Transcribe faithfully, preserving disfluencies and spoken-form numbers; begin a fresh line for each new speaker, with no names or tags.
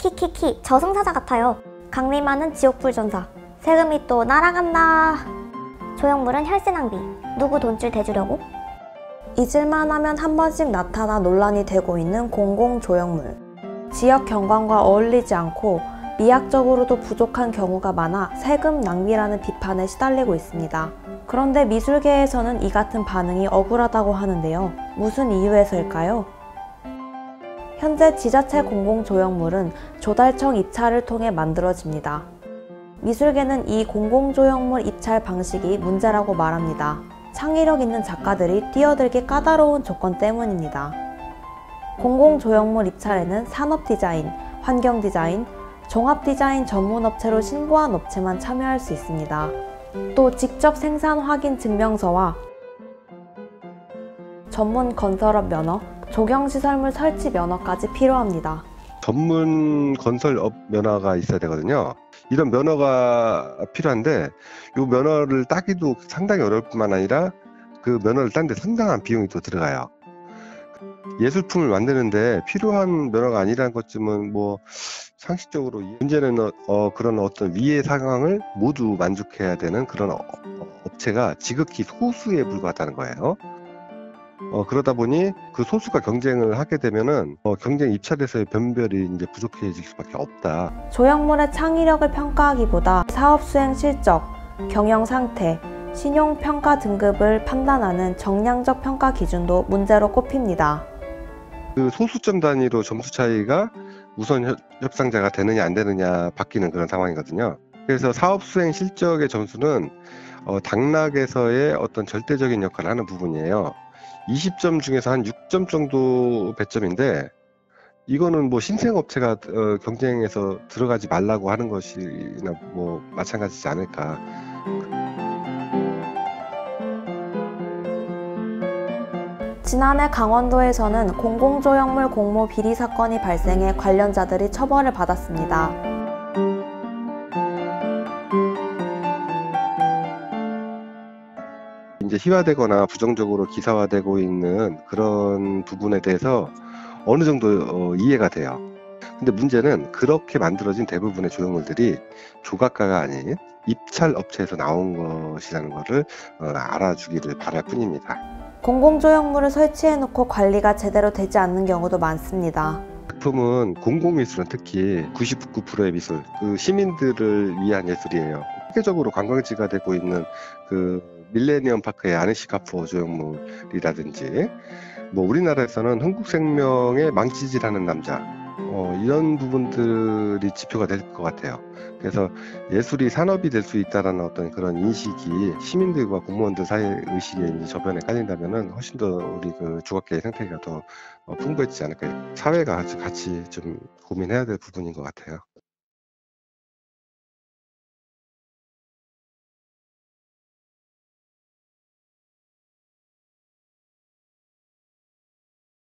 키키키 저승사자 같아요. 강림하는 지옥불전사. 세금이 또 날아간다. 조형물은 혈세 낭비. 누구 돈줄 대주려고?
잊을만 하면 한 번씩 나타나 논란이 되고 있는 공공조형물. 지역 경관과 어울리지 않고 미학적으로도 부족한 경우가 많아 세금 낭비라는 비판에 시달리고 있습니다. 그런데 미술계에서는 이 같은 반응이 억울하다고 하는데요. 무슨 이유에서일까요? 현재 지자체 공공조형물은 조달청 입찰을 통해 만들어집니다. 미술계는 이 공공조형물 입찰 방식이 문제라고 말합니다. 창의력 있는 작가들이 뛰어들기 까다로운 조건 때문입니다. 공공조형물 입찰에는 산업디자인, 환경디자인, 종합디자인 전문업체로 신고한 업체만 참여할 수 있습니다. 또 직접 생산 확인 증명서와 전문 건설업 면허, 조경시설물 설치 면허까지 필요합니다.
전문 건설업 면허가 있어야 되거든요. 이런 면허가 필요한데 이 면허를 따기도 상당히 어려울 뿐만 아니라 그 면허를 딴데 상당한 비용이 또 들어가요. 예술품을 만드는데 필요한 면허가 아니라는 것쯤은 뭐 상식적으로 문제는 어, 그런 어떤 위의 상황을 모두 만족해야 되는 그런 어, 업체가 지극히 소수에 불과하다는 거예요. 어, 그러다 보니 그 소수가 경쟁을 하게 되면은 어, 경쟁 입찰에서의 변별이 이제 부족해질 수밖에 없다.
조형물의 창의력을 평가하기보다 사업 수행 실적, 경영 상태, 신용 평가 등급을 판단하는 정량적 평가 기준도 문제로 꼽힙니다.
그 소수점 단위로 점수 차이가 우선 협, 협상자가 되느냐 안 되느냐 바뀌는 그런 상황이거든요. 그래서 사업 수행 실적의 점수는 어, 당락에서의 어떤 절대적인 역할을 하는 부분이에요. 이십 점 중에서 한 육 점 정도 배점인데 이거는 뭐 신생업체가 어, 경쟁에서 들어가지 말라고 하는 것이나 뭐 마찬가지지 않을까.
지난해 강원도에서는 공공조형물 공모 비리 사건이 발생해 관련자들이 처벌을 받았습니다.
이제 희화되거나 부정적으로 기사화되고 있는 그런 부분에 대해서 어느 정도 어, 이해가 돼요. 근데 문제는 그렇게 만들어진 대부분의 조형물들이 조각가가 아닌 입찰 업체에서 나온 것이라는 것을 어, 알아주기를 바랄 뿐입니다.
공공조형물을 설치해놓고 관리가 제대로 되지 않는 경우도 많습니다.
작품은 공공미술은 특히 구십구 퍼센트의 미술, 그 시민들을 위한 예술이에요. 세계적으로 관광지가 되고 있는 그 밀레니엄 파크의 아네시카포 조형물이라든지 뭐 우리나라에서는 흥국생명의 망치질하는 남자 어, 이런 부분들이 지표가 될 것 같아요. 그래서 예술이 산업이 될 수 있다는 어떤 그런 인식이 시민들과 공무원들 사이 의식에 이제 저변에 깔린다면은 훨씬 더 우리 그 주각계의 생태계가 더 어, 풍부해지지 않을까. 사회가 같이, 같이 좀 고민해야 될 부분인 것 같아요.